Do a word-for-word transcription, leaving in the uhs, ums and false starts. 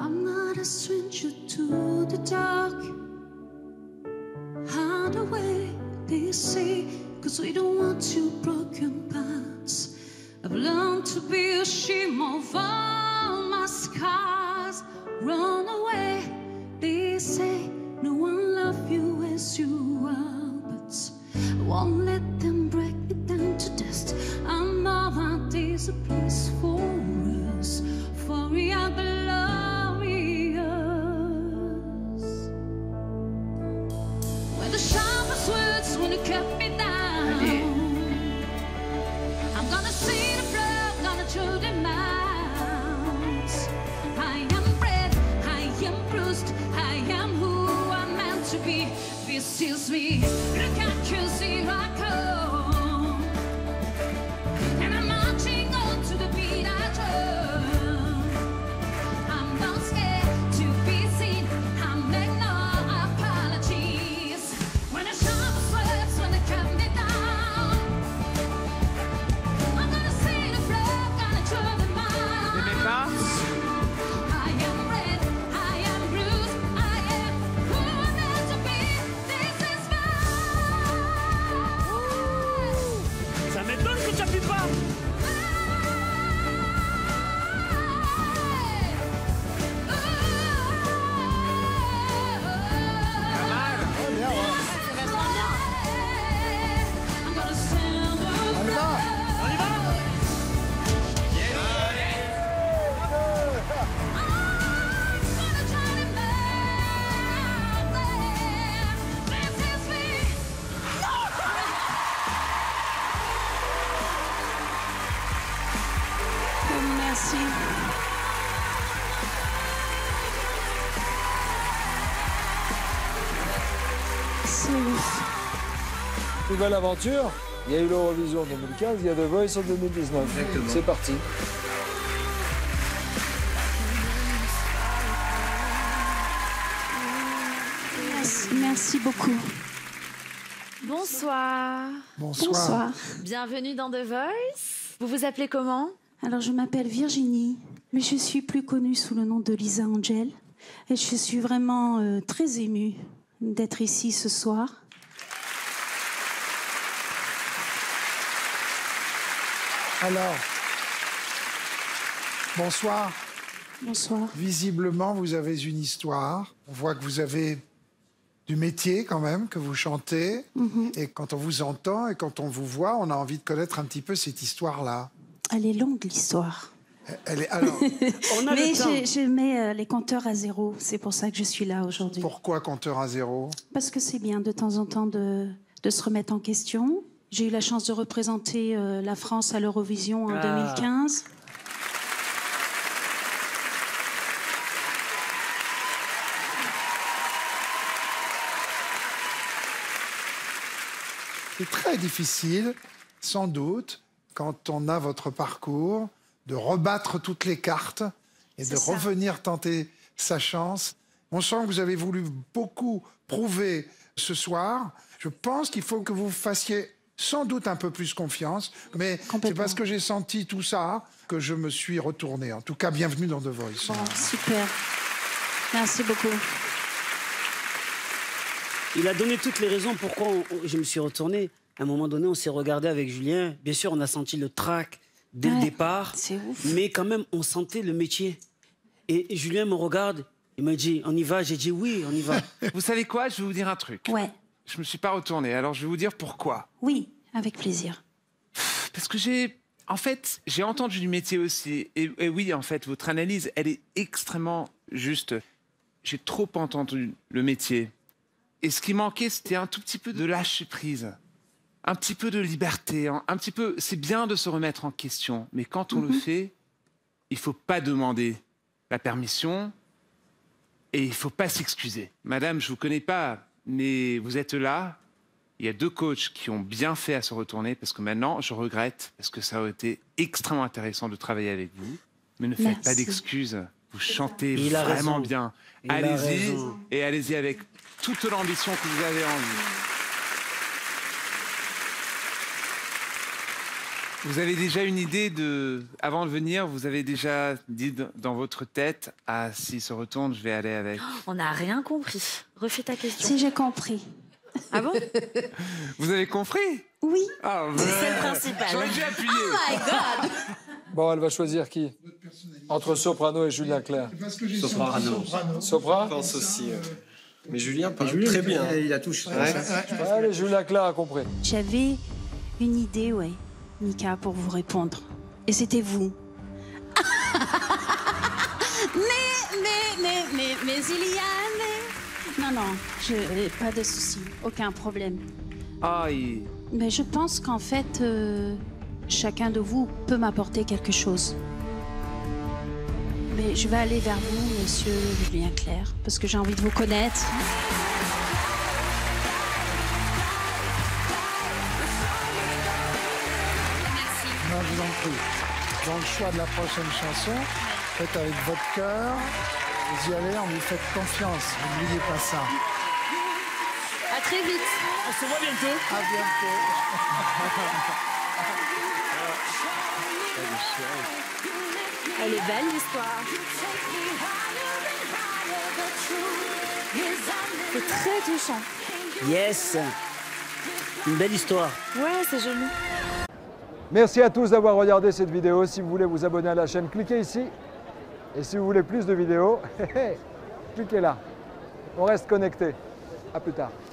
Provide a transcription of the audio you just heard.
I'm not a stranger to the dark. Hide away, they say, cause we don't want two broken parts. I've learned to be ashamed of all my scars. Run away, they say, no one loves you as you are, but I won't let them break me down to dust. I know that there's a place for us, for we are glorious. When the sharpest words when you cut me down, I'm gonna see the blood, gonna show them out. I am bred, I am bruised, I am who I'm meant to be. This is me, look at you, see I come. And I'm marching on to the beat I drum. I'm not scared to be seen, I make no apologies. When the sharpest words, when they cut me down, I'm gonna see the blood, gonna draw them out. I am red, I am bruised, I am who I'm meant to be. This is mine. Ça m'étonne que tu appuies pas. I'm gonna stand up. On y va. Merci. C'est ouf. Nouvelle aventure. Il y a eu l'Eurovision en deux mille quinze, il y a The Voice en deux mille dix-neuf. C'est parti. Merci, merci beaucoup. Bonsoir. Bonsoir. Bonsoir. Bienvenue dans The Voice. Vous vous appelez comment? Alors, je m'appelle Virginie, mais je suis plus connue sous le nom de Lisa Angel. Et je suis vraiment euh, très émue d'être ici ce soir. Alors, bonsoir. Bonsoir. Visiblement, vous avez une histoire. On voit que vous avez du métier quand même, que vous chantez. Mm-hmm. Et quand on vous entend et quand on vous voit, on a envie de connaître un petit peu cette histoire-là. Elle est longue, l'histoire. Elle est alors. On a Mais le temps. je, je mets euh, les compteurs à zéro. C'est pour ça que je suis là aujourd'hui. Pourquoi compteur à zéro? Parce que c'est bien de temps en temps de, de se remettre en question. J'ai eu la chance de représenter euh, la France à l'Eurovision en Ah. deux mille quinze. C'est très difficile, sans doute, quand on a votre parcours, de rebattre toutes les cartes et de C'est ça. revenir tenter sa chance. On sent que vous avez voulu beaucoup prouver ce soir. Je pense qu'il faut que vous fassiez sans doute un peu plus confiance, mais c'est Complètement. parce que j'ai senti tout ça que je me suis retourné. En tout cas, bienvenue dans The Voice. Bon, super. Merci beaucoup. Il a donné toutes les raisons pourquoi on- on- je me suis retourné. À un moment donné, on s'est regardé avec Julien. Bien sûr, on a senti le trac dès le Ouais, départ. c'est ouf. Mais quand même, on sentait le métier. Et Julien me regarde. Il m'a dit, on y va? J'ai dit, oui, on y va. Vous savez quoi? Je vais vous dire un truc. Ouais. Je me suis pas retourné, alors je vais vous dire pourquoi. Oui, avec plaisir. Parce que j'ai... En fait, j'ai entendu du métier aussi. Et, et oui, en fait, votre analyse, elle est extrêmement juste. J'ai trop entendu le métier. Et ce qui manquait, c'était un tout petit peu de lâcher prise. Un petit peu de liberté. Un, un petit peu... C'est bien de se remettre en question. Mais quand on le fait, il faut pas demander la permission. Et il faut pas s'excuser. Madame, je vous connais pas, mais vous êtes là. Il y a deux coachs qui ont bien fait à se retourner parce que maintenant, je regrette parce que ça aurait été extrêmement intéressant de travailler avec vous. Mais ne faites Merci. pas d'excuses. Vous chantez Il a vraiment raison. bien. Il a Allez-y raison. et allez-y avec toute l'ambition que vous avez en vous. Vous avez déjà une idée de... Avant de venir, vous avez déjà dit dans votre tête « Ah, s'il se retourne, je vais aller avec. » On n'a rien compris. Refais ta question. Si j'ai compris. Ah bon? Vous avez compris? Oui. Ah, C'est le principal. J'aurais dû appuyer. Oh my God. Bon, elle va choisir qui? Entre Soprano et Julien Clerc. Soprano. Sopra? Je pense aussi. euh. Mais Julien parle très bien. Il a touché. Allez, Julien Clerc a compris. J'avais une idée, ouais, Mika, pour vous répondre. Et c'était vous. mais, mais, mais, mais, mais il y a... Mais... Non, non, je, pas de souci, aucun problème. Ah, il... Mais je pense qu'en fait, euh, chacun de vous peut m'apporter quelque chose. Mais je vais aller vers vous, monsieur Julien Clerc, parce que j'ai envie de vous connaître. Non, je vous en prie. Dans le choix de la prochaine chanson, faites avec votre cœur. Vous y allez, on vous fait confiance. N'oubliez pas ça. À très vite. On se voit bientôt. À bientôt. Elle est belle l'histoire. C'est très touchant. Yes. Une belle histoire. Ouais, c'est joli. Merci à tous d'avoir regardé cette vidéo. Si vous voulez vous abonner à la chaîne, cliquez ici. Et si vous voulez plus de vidéos, cliquez là. On reste connecté. À plus tard.